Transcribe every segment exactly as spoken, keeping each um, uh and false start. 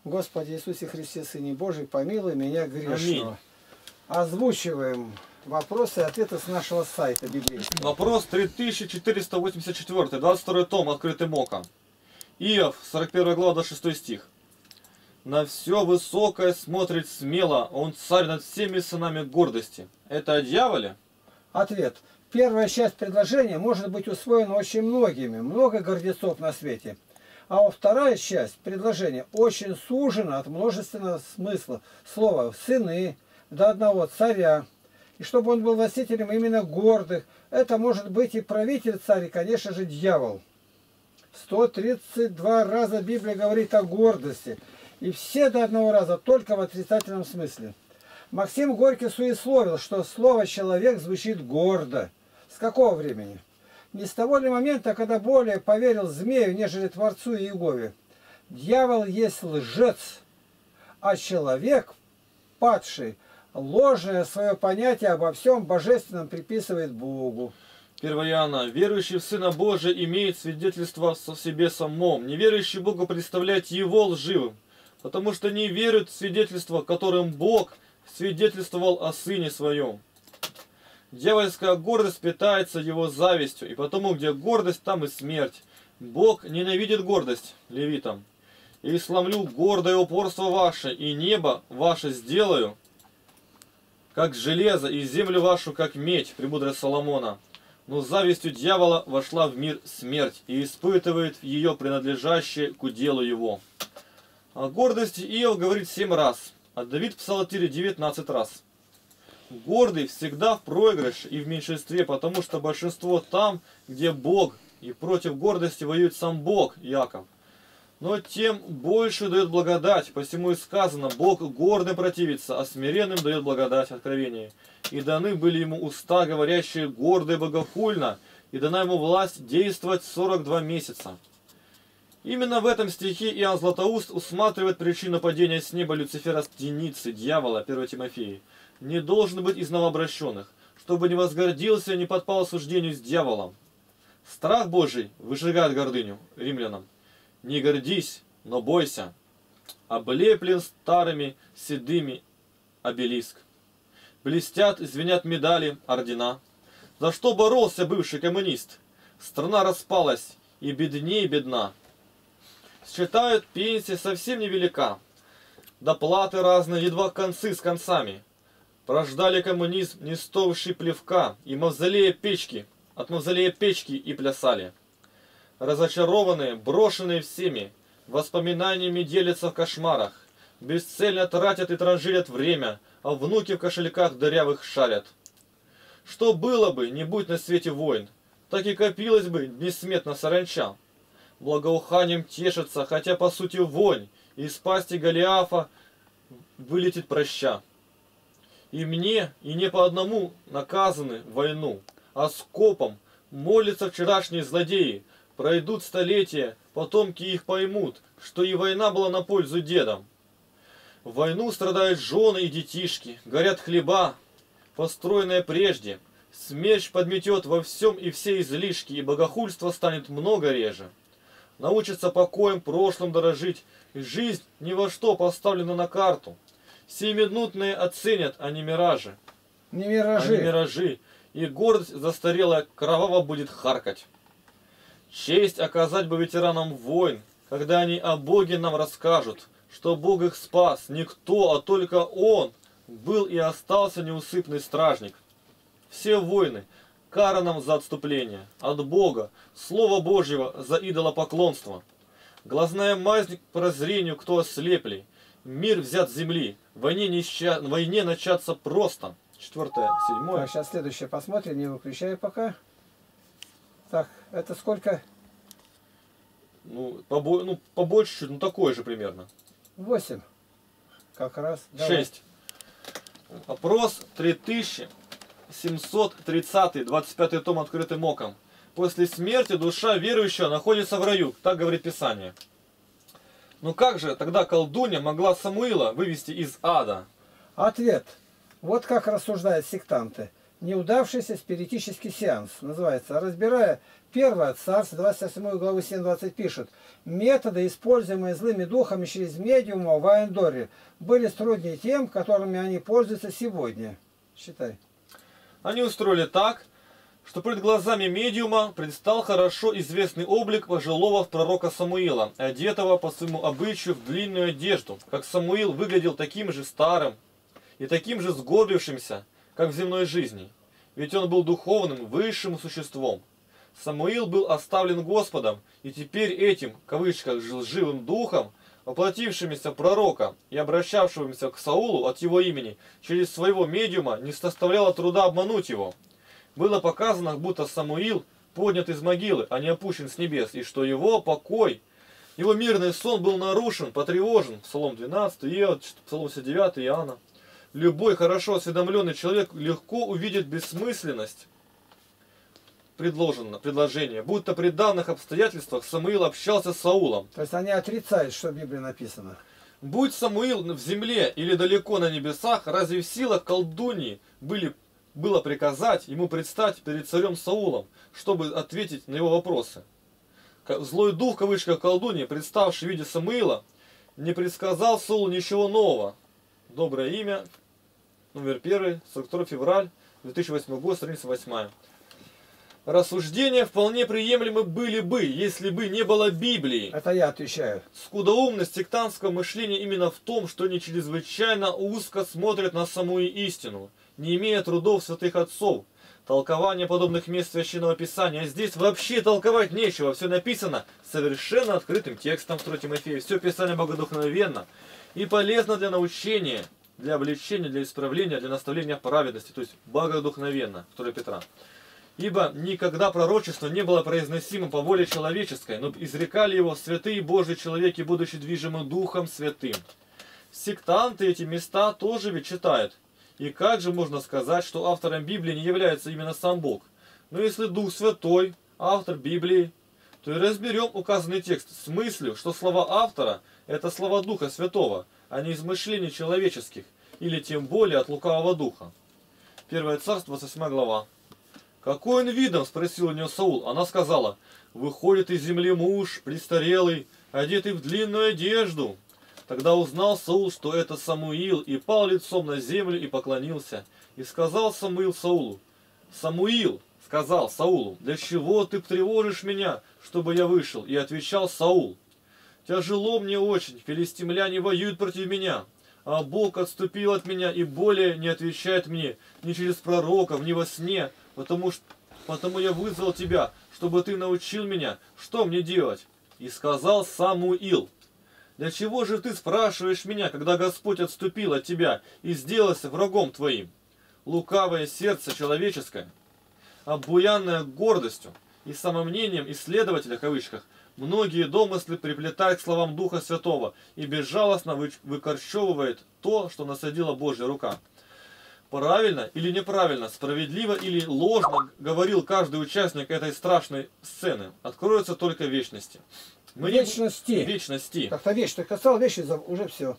Господи Иисусе Христе, Сыне Божий, помилуй меня грешного. Аминь. Озвучиваем вопросы и ответы с нашего сайта библейского. Вопрос три тысячи четыреста восемьдесят четыре, двадцать второй том, открытым оком. Иов, сорок первая глава, двадцать шестой стих. На все высокое смотрит смело, он царь над всеми сынами гордости. Это о дьяволе? Ответ. Первая часть предложения может быть усвоена очень многими, много гордецов на свете. А во вторая часть предложения очень сужена от множественного смысла. Слова «сыны», до одного царя. И чтобы он был властителем именно гордых, это может быть и правитель царь, и, конечно же, дьявол. сто тридцать два раза Библия говорит о гордости. И все до одного раза только в отрицательном смысле. Максим Горький суесловил, что слово «человек» звучит гордо. С какого времени? Не с того ли момента, когда более поверил змею, нежели Творцу и Иегове. Дьявол есть лжец, а человек, падший, ложное свое понятие обо всем божественном приписывает Богу. первое Иоанна. Верующий в Сына Божия имеет свидетельство со себе самом. Неверующий Богу представляет его лживым, потому что не верует в свидетельство, которым Бог свидетельствовал о Сыне Своем. Дьявольская гордость питается его завистью, и потому, где гордость, там и смерть. Бог ненавидит гордость, левитам. И сломлю гордое упорство ваше, и небо ваше сделаю, как железо, и землю вашу, как медь, премудрость Соломона. Но завистью дьявола вошла в мир смерть, и испытывает ее принадлежащее к уделу его. О гордости Иов говорит семь раз, а Давид в Псалтире девятнадцать раз. Гордый всегда в проигрыше и в меньшинстве, потому что большинство там, где Бог, и против гордости воюет сам Бог, Яков. Но тем больше дает благодать, посему и сказано, Бог гордым противится, а смиренным дает благодать, Откровение. И даны были ему уста, говорящие гордо и богохульно, и дана ему власть действовать сорок два месяца. Именно в этом стихе Иоанн Златоуст усматривает причину падения с неба Люцифера, стеницы, дьявола, первое Тимофея. Не должен быть из новообращенных, чтобы не возгордился и не подпал осуждению с дьяволом. Страх Божий выжигает гордыню, римлянам. Не гордись, но бойся. Облеплен старыми седыми обелиск. Блестят и звенят медали, ордена. За что боролся бывший коммунист? Страна распалась, и беднее бедна. Считают, пенсия совсем невелика. Доплаты разные, едва концы с концами. Прождали коммунизм, не стоивший плевка, и мавзолея печки, от мавзолея печки и плясали. Разочарованные, брошенные всеми, воспоминаниями делятся в кошмарах. Бесцельно тратят и транжирят время, а внуки в кошельках дырявых шарят. Что было бы, не будь на свете войн, так и копилось бы несметно саранча. Благоуханием тешатся, хотя по сути вонь, из пасти Голиафа вылетит проща. И мне, и не по одному наказаны в войну, а скопом молятся вчерашние злодеи. Пройдут столетия, потомки их поймут, что и война была на пользу дедам. В войну страдают жены и детишки, горят хлеба, построенные прежде. Смерч подметет во всем и все излишки, и богохульство станет много реже. Научатся покоем прошлым дорожить, и жизнь ни во что поставлена на карту. Семиминутные оценят, а не миражи. Не миражи. А не миражи. И гордость застарелая кроваво будет харкать. Честь оказать бы ветеранам войн, когда они о Боге нам расскажут, что Бог их спас, не кто, а только Он был и остался неусыпный стражник. Все войны, кара нам за отступление, от Бога, Слова Божьего за идолопоклонство. Глазная мазнь к прозрению, кто ослеплей, мир взят с земли, войне, нища... войне начаться просто. Четвертое, седьмое. Так, сейчас следующее посмотрим, не выключай пока. Так, это сколько? Ну, побо... ну побольше чуть, ну такое же примерно. Восемь. Как раз. Шесть. Вопрос три тысячи семьсот тридцатый, двадцать пятый том открытым оком. После смерти душа верующего находится в раю, так говорит Писание. Ну как же тогда колдунья могла Самуила вывести из ада? Ответ. Вот как рассуждают сектанты. неудавшийся спиритический сеанс. Называется, разбирая первое царство, двадцать восьмой главы семь двадцать пишет. Методы, используемые злыми духами через медиума в Айндоре, были сродни тем, которыми они пользуются сегодня. Считай. Они устроили так, что пред глазами медиума предстал хорошо известный облик пожилого пророка Самуила, одетого по своему обычаю в длинную одежду, как Самуил выглядел таким же старым и таким же сгорбившимся, как в земной жизни, ведь он был духовным, высшим существом. Самуил был оставлен Господом, и теперь этим, в кавычках, лживым духом, воплотившимся пророка и обращавшимся к Саулу от его имени через своего медиума, не составляло труда обмануть его. Было показано, будто Самуил поднят из могилы, а не опущен с небес, и что его покой, его мирный сон был нарушен, потревожен. Псалом двенадцатый, Иов, Псалом семьдесят девятый, Иоанна. Любой хорошо осведомленный человек легко увидит бессмысленность предложено, предложение, будто при данных обстоятельствах Самуил общался с Саулом. То есть они отрицают, что в Библии написано. Будь Самуил в земле или далеко на небесах, разве в силах колдуньи были, было приказать ему предстать перед царем Саулом, чтобы ответить на его вопросы? Злой дух, в кавычках, колдуньи, представший в виде Самуила, не предсказал Саулу ничего нового. Доброе имя, номер первый, сорок второй февраль две тысячи восьмой год, страница восьмая. Рассуждения вполне приемлемы были бы, если бы не было Библии. Это я отвечаю. Скудоумность сектантского мышления именно в том, что они чрезвычайно узко смотрят на самую истину, не имея трудов святых отцов, толкования подобных мест Священного Писания. А здесь вообще толковать нечего, все написано совершенно открытым текстом второго Тимофея. Все Писание богодухновенно и полезно для научения, для обличения, для исправления, для наставления в праведности, то есть богодухновенно, второго Петра. Ибо никогда пророчество не было произносимо по воле человеческой, но изрекали его святые Божьи человеки, будучи движимы Духом Святым. Сектанты эти места тоже ведь читают. И как же можно сказать, что автором Библии не является именно сам Бог? Но если Дух Святой, автор Библии, то и разберем указанный текст с мыслью, что слова автора – это слова Духа Святого, а не измышлений человеческих, или тем более от лукавого духа. Первое Царство, двадцать восьмая глава. «Какой он видом?» – спросил у нее Саул. Она сказала: «Выходит из земли муж, престарелый, одетый в длинную одежду». Тогда узнал Саул, что это Самуил, и пал лицом на землю и поклонился. И сказал Самуил Саулу: «Самуил, — сказал Саулу, — для чего ты тревожишь меня, чтобы я вышел?» И отвечал Саул: «Тяжело мне очень, филистимляне воюют против меня, а Бог отступил от меня и более не отвечает мне ни через пророков, ни во сне, потому, что, потому я вызвал тебя, чтобы ты научил меня, что мне делать». И сказал Самуил: «Для чего же ты спрашиваешь меня, когда Господь отступил от тебя и сделался врагом твоим? Лукавое сердце человеческое, обуянное гордостью и самомнением исследователя, в кавычках, многие домыслы приплетает к словам Духа Святого и безжалостно выкорчевывает то, что насадила Божья рука. Правильно или неправильно, справедливо или ложно говорил каждый участник этой страшной сцены, откроется только в вечности. Мы вечности. Не... Вечности. Как-то вещь, ты касал вещи, уже все.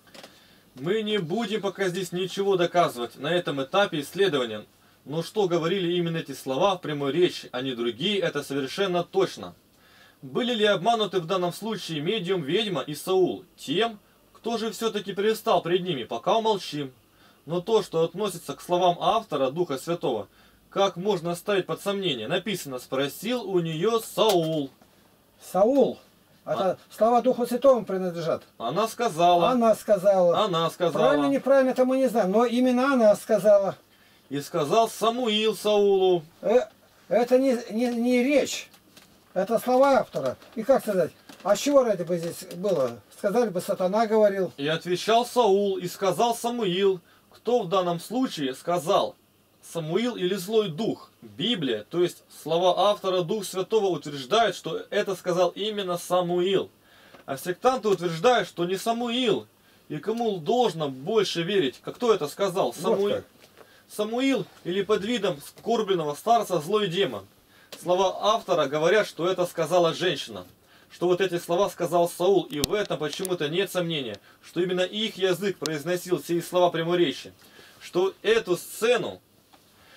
Мы не будем пока здесь ничего доказывать на этом этапе исследования. Но что говорили именно эти слова в прямой речи, а не другие, это совершенно точно. Были ли обмануты в данном случае медиум, ведьма и Саул? Тем, кто же все-таки предстал пред ними, пока умолчим. Но то, что относится к словам автора Духа Святого, как можно ставить под сомнение? Написано: «Спросил у нее Саул». Саул. Это а... слова Духу Святому принадлежат. Она сказала. Она сказала. Она сказала. Правильно, неправильно, это мы не знаем, но именно она сказала. И сказал Самуил Саулу. Э, это не, не, не речь. Это слова автора. И как сказать? А чего ради бы здесь было? Сказали бы, сатана говорил. И отвечал Саул, и сказал Самуил. Кто в данном случае сказал? Самуил или злой дух? Библия, то есть слова автора Дух Святого, утверждает, что это сказал именно Самуил. А сектанты утверждают, что не Самуил. И кому должно больше верить? Кто это сказал? Самуил. Вот Самуил или под видом скорбленного старца злой демон. Слова автора говорят, что это сказала женщина. Что вот эти слова сказал Саул, и в этом почему-то нет сомнения, что именно их язык произносил сии слова прямой речи. Что эту сцену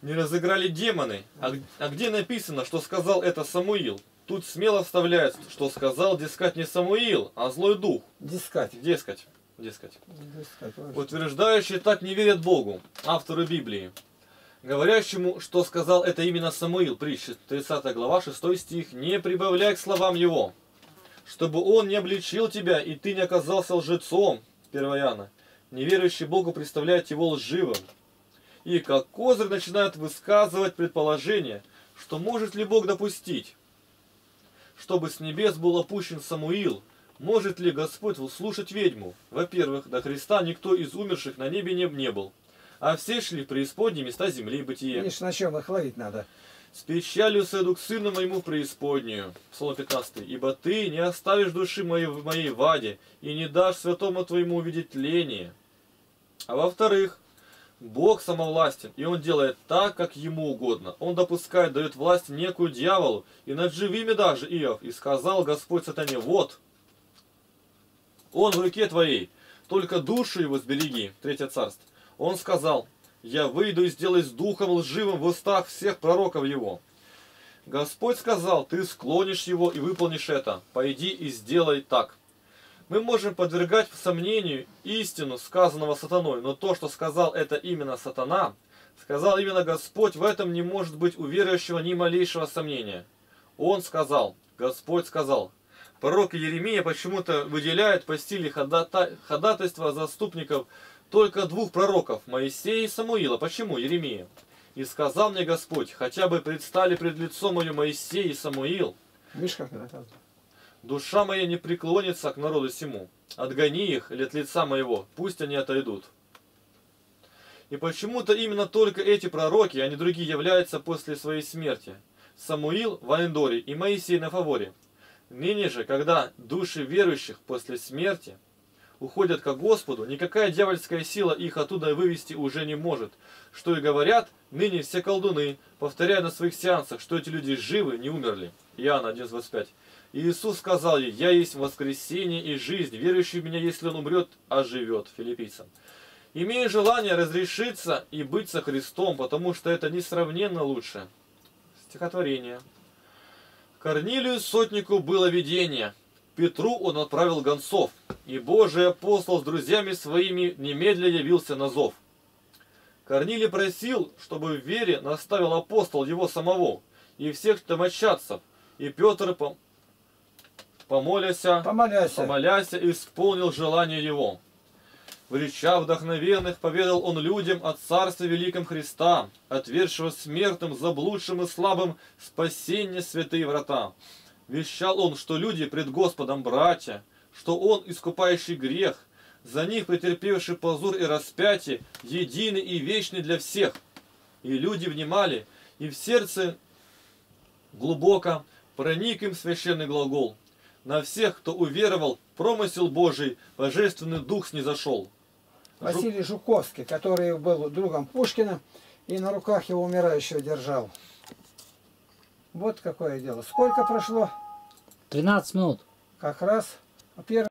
не разыграли демоны. А, а где написано, что сказал это Самуил? Тут смело вставляется, что сказал, дескать, не Самуил, а злой дух. Дескать. Дескать. Дескать. Дескать. Утверждающие так не верят Богу, автору Библии. Говорящему, что сказал это именно Самуил, притча тридцатая глава, шестой стих, не прибавляй к словам его, чтобы он не обличил тебя, и ты не оказался лжецом, первое Иоанна. Неверующий Богу представляет его лживым. И как козырь начинает высказывать предположение, что может ли Бог допустить, чтобы с небес был опущен Самуил. Может ли Господь услышать ведьму? Во-первых, до Христа никто из умерших на небе не, не был, а все шли в преисподние места земли и бытие. Видишь, на чем их ловить надо? С печалью сойду к сыну моему в преисподнюю. Псалом пятнадцатый. Ибо ты не оставишь души моей в моей ваде, и не дашь святому твоему увидеть тление. А во-вторых, Бог самовластен, и Он делает так, как Ему угодно. Он допускает, дает власть некую дьяволу, и над живыми даже, Иов. И сказал Господь сатане, вот, он в руке твоей, только душу его сбереги. Третье царство. Он сказал, я выйду и сделаюсь духом лживым в устах всех пророков его. Господь сказал, ты склонишь его и выполнишь это. Пойди и сделай так. Мы можем подвергать сомнению истину сказанного сатаной, но то, что сказал это именно сатана, сказал именно Господь, в этом не может быть у верующего ни малейшего сомнения. Он сказал, Господь сказал. Пророк Иеремия почему-то выделяет по стиле ходатай, ходатайства заступников только двух пророков, Моисея и Самуила. Почему Иеремия? И сказал мне Господь, хотя бы предстали пред лицом мою Моисей и Самуил. Видишь, как это? Душа моя не преклонится к народу сему. Отгони их от лица моего, пусть они отойдут. И почему-то именно только эти пророки, а не другие, являются после своей смерти. Самуил в Андоре и Моисей на Фаворе. Ныне же, когда души верующих после смерти уходят ко Господу, никакая дьявольская сила их оттуда вывести уже не может. Что и говорят ныне все колдуны, повторяя на своих сеансах, что эти люди живы, не умерли. Иоанна один двадцать пять. И Иисус сказал ей, я есть воскресение и жизнь, верующий в меня, если он умрет, оживет. Филиппийцам. Имея желание разрешиться и быть со Христом, потому что это несравненно лучше. Стихотворение. Корнилию сотнику было видение. Петру он отправил гонцов, и Божий апостол с друзьями своими немедля явился на зов. Корнилий просил, чтобы в вере наставил апостол его самого и всех домочадцев, и Петр, помоляся, Помоляся. помоляся, исполнил желание его. В речах вдохновенных поведал он людям о Царстве Великом Христа, отвергшего смертным, заблудшим и слабым спасение святые врата. Вещал он, что люди пред Господом братья, что Он, искупающий грех, за них претерпевший позор и распятие, единый и вечный для всех. И люди внимали, и в сердце глубоко проник им священный глагол. На всех, кто уверовал, промысел Божий, Божественный Дух снизошел. Василий Жуковский, который был другом Пушкина и на руках его умирающего держал. Вот какое дело. Сколько прошло? тринадцать минут. Как раз первый.